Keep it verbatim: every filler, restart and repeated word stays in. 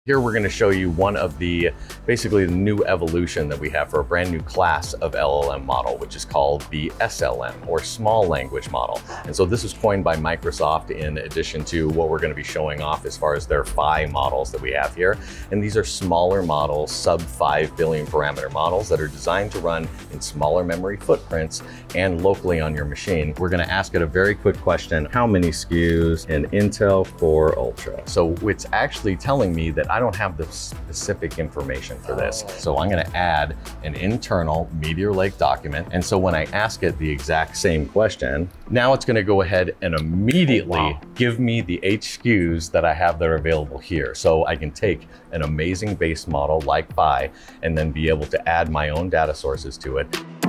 Here we're going to show you one of the, basically the new evolution that we have for a brand new class of L L M model, which is called the S L M, or Small Language Model. And so this was coined by Microsoft in addition to what we're going to be showing off as far as their Phi models that we have here. And these are smaller models, sub five billion parameter models that are designed to run in smaller memory footprints and locally on your machine. We're going to ask it a very quick question: how many S K Us in Intel Core Ultra? So it's actually telling me that I don't have the specific information for this. So I'm going to add an internal Meteor Lake document. And so when I ask it the exact same question, now it's going to go ahead and immediately oh, wow. give me the H S K Us that I have that are available here. So I can take an amazing base model like Phi and then be able to add my own data sources to it.